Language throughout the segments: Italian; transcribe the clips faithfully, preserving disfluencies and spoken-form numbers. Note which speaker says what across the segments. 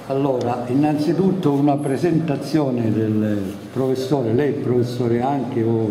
Speaker 1: Allora, innanzitutto una presentazione del professore, lei è professore anche o,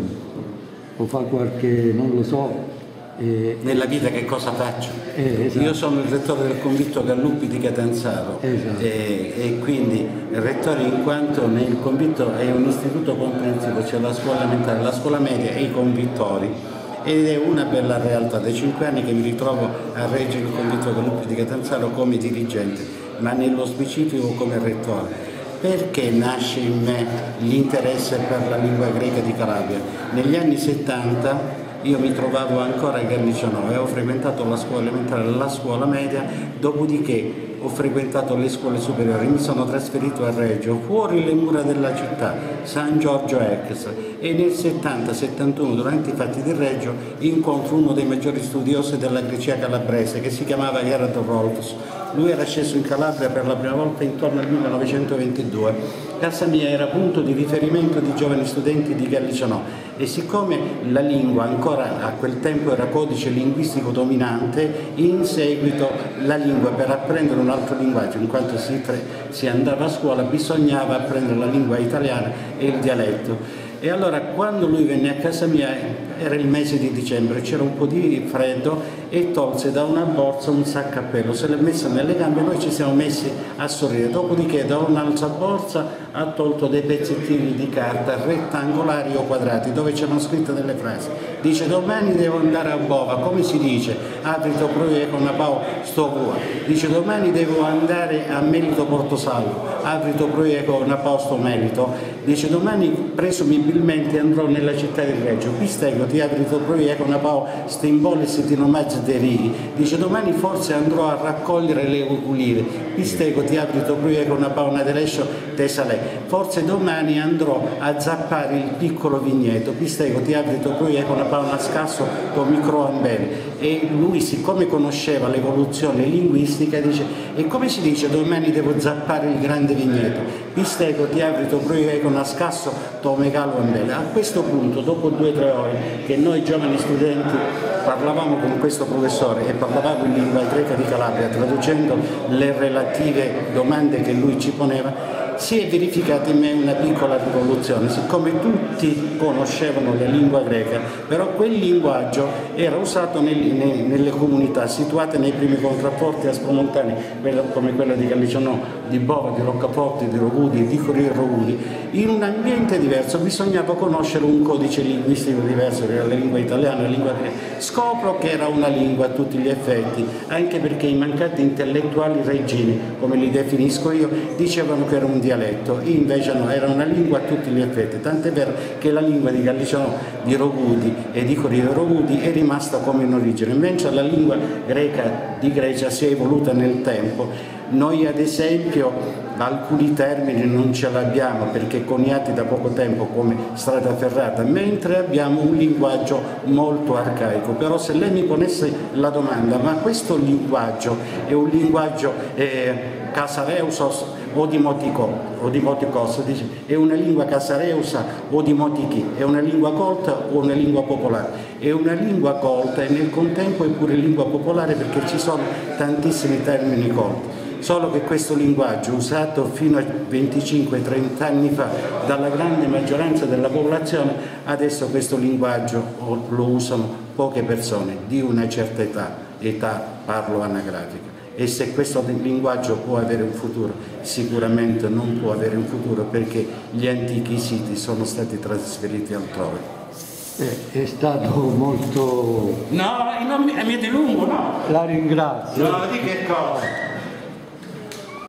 Speaker 1: o fa qualche, non lo so.
Speaker 2: Eh, Nella vita che cosa faccio?
Speaker 1: Eh, esatto.
Speaker 2: Io sono il rettore del convitto Galluppi di Catanzaro,
Speaker 1: esatto.
Speaker 2: eh, e quindi il rettore in quanto nel convitto è un istituto comprensivo, c'è la scuola elementare, la scuola media e i convittori, ed è una bella realtà. Dai cinque anni che mi ritrovo a reggere il convitto Galluppi di Catanzaro come dirigente, ma nello specifico come rettore. Perché nasce in me l'interesse per la lingua greca di Calabria? Negli anni settanta io mi trovavo ancora a Galliciono, avevo frequentato la scuola elementare e la scuola media, dopodiché ho frequentato le scuole superiori, mi sono trasferito a Reggio, fuori le mura della città, San Giorgio Ex, e nel settanta settantuno, durante i fatti di Reggio, incontro uno dei maggiori studiosi della Grecia calabrese, che si chiamava Gerard Rolfs. Lui era sceso in Calabria per la prima volta intorno al millenovecentoventidue. Casa mia era punto di riferimento di giovani studenti di Galliciono, e siccome la lingua ancora a quel tempo era codice linguistico dominante, in seguito la lingua, per apprendere un altro linguaggio, in quanto si, si andava a scuola, bisognava apprendere la lingua italiana e il dialetto. E allora quando lui venne a casa mia, era il mese di dicembre, c'era un po' di freddo, e tolse da una borsa un sacco a pelo, se l'è messa nelle gambe, noi ci siamo messi a sorridere. Dopodiché da un'altra borsa ha tolto dei pezzettini di carta rettangolari o quadrati dove c'erano scritte delle frasi. Dice: domani devo andare a Bova, come si dice? Aprito proie con una pau sto qua. Dice: domani devo andare a Melito Portosalvo, aprito proie con una pau sto Melito. Dice: domani presumibilmente andrò nella città di Reggio, pistego ti aprito proie con una pau stimbole sitinomaggi deri. Dice: domani forse andrò a raccogliere le ulive, pistego ti aprito proie con una pau una delescio tesalè. Forse domani andrò a zappare il piccolo vigneto, pistego ti aprito proie con una pau una scasso con microambele. E lui, siccome conosceva l'evoluzione linguistica, dice: e come si dice domani devo zappare il grande vigneto? Pistego ti aprito proie con una scasso to megalo ambele. A questo punto, dopo due o tre ore che noi giovani studenti parlavamo con questo professore e parlavamo in lingua greca di Calabria, traducendo le relative domande che lui ci poneva, si è verificata in me una piccola rivoluzione. Siccome tutti conoscevano la lingua greca, però quel linguaggio era usato nel, ne, nelle comunità situate nei primi contrapporti aspromontani, come quella di Galliciono, di Bova, di Roccaforte, di Rogudi, di Corio e Rogudi, in un ambiente diverso bisognava conoscere un codice linguistico diverso, che era la lingua italiana, la lingua greca. Scopro che era una lingua a tutti gli effetti, anche perché i mancati intellettuali reggini, come li definisco io, dicevano che era un dialetto, invece no, era una lingua a tutti gli effetti, tant'è vero che la lingua di Galliciono, di Rogudi e di Corio e Rogudi è rimasta come in origine, mentre la lingua greca di Grecia si è evoluta nel tempo. Noi ad esempio alcuni termini non ce l'abbiamo perché coniati da poco tempo come strada ferrata, mentre abbiamo un linguaggio molto arcaico. Però se lei mi ponesse la domanda: ma questo linguaggio è un linguaggio eh, casareusos o dimotico, o dimoticos, dice, è una lingua casareusa o dimotichi, è una lingua colta o una lingua popolare? È una lingua colta e nel contempo è pure lingua popolare, perché ci sono tantissimi termini colti. Solo che questo linguaggio, usato fino a venticinque trenta anni fa dalla grande maggioranza della popolazione, adesso questo linguaggio lo usano poche persone di una certa età, età parlo anagrafica. E se questo linguaggio può avere un futuro, sicuramente non può avere un futuro, perché gli antichi siti sono stati trasferiti altrove.
Speaker 1: Eh, è stato molto...
Speaker 2: No, non mi, mi dilungo, no?
Speaker 1: La ringrazio.
Speaker 2: No, di che cosa?